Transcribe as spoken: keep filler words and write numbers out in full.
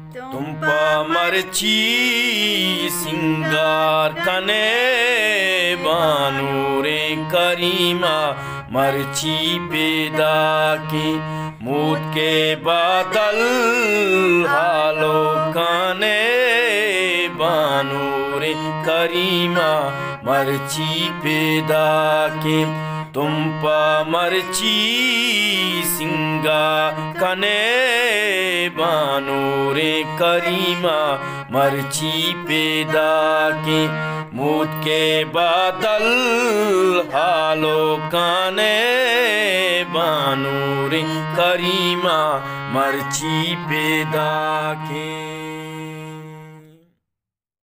तुम्पा मरची सिंगार कने बानू रे करीमा मरची पैदा की मूत के बादल हालो कने बानू रे करीमा मरची पैदा की तुम्पा मरची सिंगा कने बानू रे करीमा मरची पैदा की मूत के बादल हालो काने बानू रे करीमा मरची पैदा की।